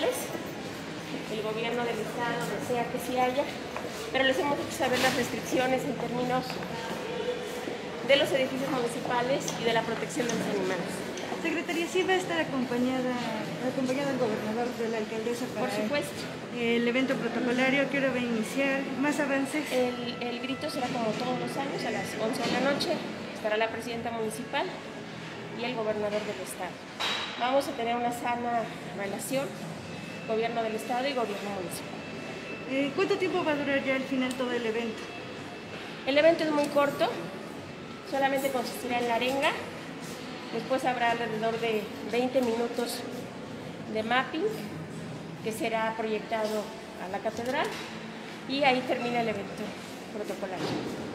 municipales. El gobierno del estado desea que sí haya, pero les hemos hecho saber las restricciones en términos de los edificios municipales y de la protección de los animales. Secretaria, ¿sí va a estar acompañado el gobernador de la alcaldesa para Por supuesto. el evento protocolario? ¿Qué hora va a iniciar? ¿Más avances? El grito será como todos los años, a las 11 de la noche. Estará la presidenta municipal y el gobernador del estado. Vamos a tener una sana relación, gobierno del estado y gobierno municipal. ¿Cuánto tiempo va a durar ya al final todo el evento? El evento es muy corto, solamente consistirá en la arenga. Después habrá alrededor de 20 minutos de mapping que será proyectado a la catedral y ahí termina el evento protocolario.